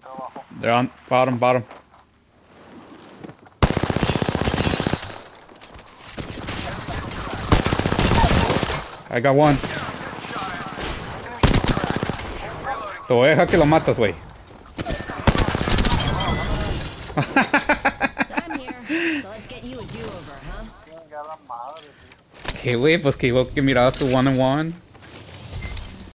They're on bottom, bottom. I got one. Te voy a dejar que lo matas, güey. I'm here, so let's get you a do-over, huh? ¿Qué, güey? Pues que igual que mirabas tu one-on-one.